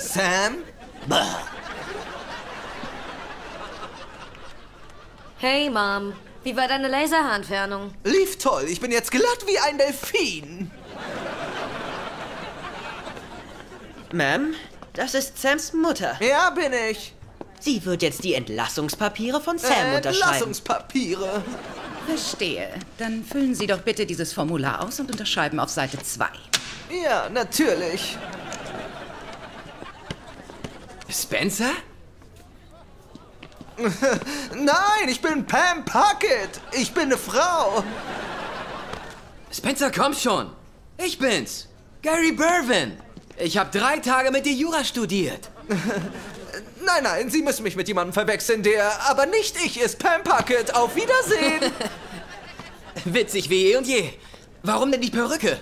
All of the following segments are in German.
Sam? Bah. Hey, Mom. Wie war deine Laserhaarentfernung? Lief toll. Ich bin jetzt glatt wie ein Delfin. Ma'am, das ist Sams Mutter. Ja, bin ich. Sie wird jetzt die Entlassungspapiere von Sam unterschreiben. Entlassungspapiere. Verstehe. Dann füllen Sie doch bitte dieses Formular aus und unterschreiben auf Seite 2. Ja, natürlich. Spencer? Nein, ich bin Pam Puckett. Ich bin eine Frau. Spencer, komm schon. Ich bin's. Gary Berwin. Ich habe 3 Tage mit dir Jura studiert. Nein, nein, Sie müssen mich mit jemandem verwechseln, der aber nicht ich ist. Pam Puckett. Auf Wiedersehen. Witzig wie eh und je. Warum denn die Perücke?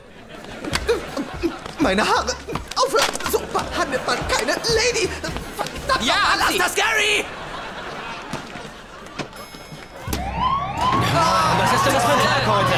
Meine Haare. Aufhören. So behandelt man keine Lady. Verdammt, Ja, lass das, Gary! Was ist denn das für ein Tag heute?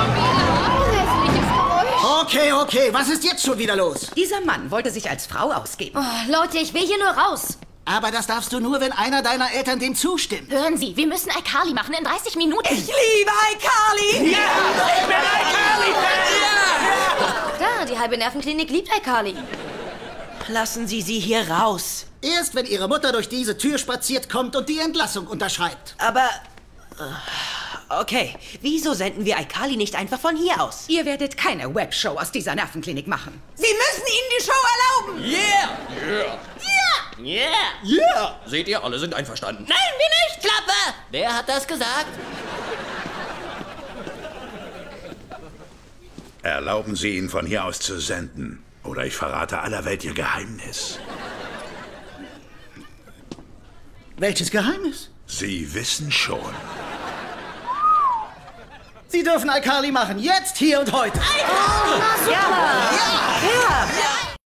Okay, was ist jetzt schon wieder los? Dieser Mann wollte sich als Frau ausgeben. Oh, Leute, ich will hier nur raus. Aber das darfst du nur, wenn einer deiner Eltern dem zustimmt. Hören Sie, wir müssen iCarly machen in 30 Minuten. Ich liebe iCarly! Ja, ich bin ein Curly-Fan! Da, die halbe Nervenklinik liebt iCarly. Lassen Sie sie hier raus. Erst wenn ihre Mutter durch diese Tür spaziert kommt und die Entlassung unterschreibt. Aber... Okay, wieso senden wir iCarly nicht einfach von hier aus? Ihr werdet keine Webshow aus dieser Nervenklinik machen. Sie müssen ihnen die Show erlauben! Yeah! Yeah! Seht ihr, alle sind einverstanden. Nein, wir nicht, Klappe! Wer hat das gesagt? Erlauben Sie ihn, von hier aus zu senden. Oder ich verrate aller Welt Ihr Geheimnis. Welches Geheimnis? Sie wissen schon. Sie dürfen iCarly machen. Jetzt, hier und heute. Ja.